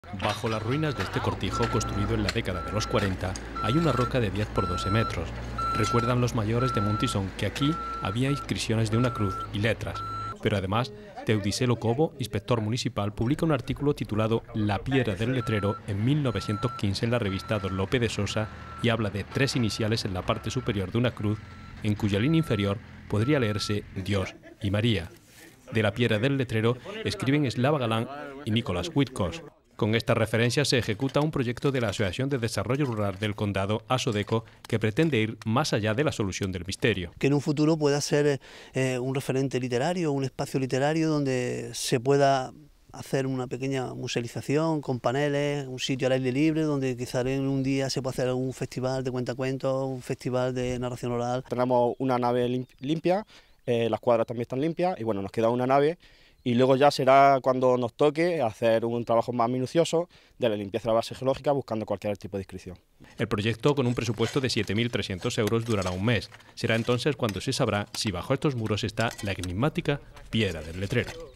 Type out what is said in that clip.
Bajo las ruinas de este cortijo, construido en la década de los 40, hay una roca de 10 por 12 metros. Recuerdan los mayores de Montisón que aquí había inscripciones de una cruz y letras. Pero además, Teudicelo Cobo, inspector municipal, publica un artículo titulado La piedra del letrero en 1915 en la revista Don Lope de Sosa y habla de 3 iniciales en la parte superior de una cruz, en cuya línea inferior podría leerse Dios y María. De la piedra del letrero escriben Slava Galán y Nicolás Witkos. Con esta referencia se ejecuta un proyecto de la Asociación de Desarrollo Rural del Condado, ASODECO, que pretende ir más allá de la solución del misterio. Que en un futuro pueda ser un referente literario, un espacio literario donde se pueda hacer una pequeña musealización con paneles, un sitio al aire libre donde quizá en un día se pueda hacer algún festival de cuentacuentos, un festival de narración oral. Tenemos una nave limpia, las cuadras también están limpias y bueno, nos queda una nave. Y luego ya será cuando nos toque hacer un trabajo más minucioso de la limpieza de la base geológica buscando cualquier tipo de inscripción. El proyecto, con un presupuesto de 7.300 euros, durará un mes. Será entonces cuando se sabrá si bajo estos muros está la enigmática piedra del letrero.